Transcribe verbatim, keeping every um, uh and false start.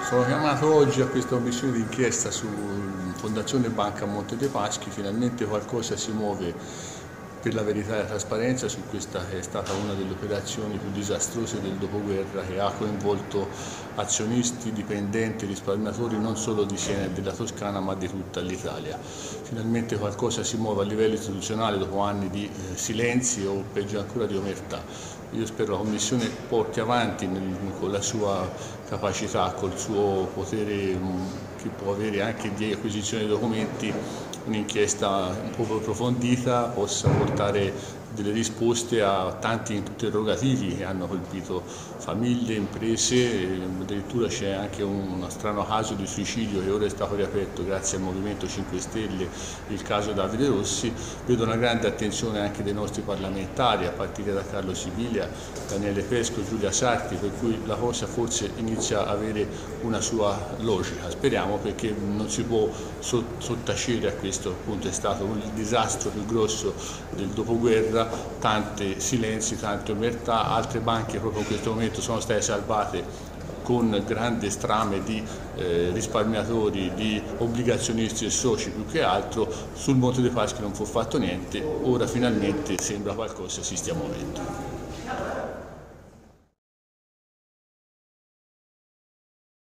Sono chiamato oggi a questa commissione d'inchiesta su Fondazione Banca Monte dei Paschi. Finalmente qualcosa si muove per la verità e la trasparenza su questa che è stata una delle operazioni più disastrose del dopoguerra, che ha coinvolto azionisti, dipendenti, risparmiatori non solo di Siena e della Toscana ma di tutta l'Italia. Finalmente qualcosa si muove a livello istituzionale dopo anni di eh, silenzi o peggio ancora di omertà. Io spero la Commissione porti avanti nel, con la sua capacità, col suo potere mh, che può avere anche di acquisizione di documenti, un'inchiesta un po' approfondita, possa portare delle risposte a tanti interrogativi che hanno colpito famiglie, imprese. Addirittura c'è anche uno strano caso di suicidio che ora è stato riaperto grazie al Movimento cinque Stelle, il caso Davide Rossi. Vedo una grande attenzione anche dei nostri parlamentari, a partire da Carlo Sibilia, Daniele Pesco, Giulia Sarti, per cui la cosa forse inizia a avere una sua logica. Speriamo, perché non si può sottacere a questo. Appunto è stato il disastro più grosso del dopoguerra, tanti silenzi, tante omertà. Altre banche proprio in questo momento sono state salvate con grande strame di eh, risparmiatori, di obbligazionisti e soci più che altro. Sul Monte dei Paschi non fu fatto niente, ora finalmente sembra qualcosa si stia muovendo.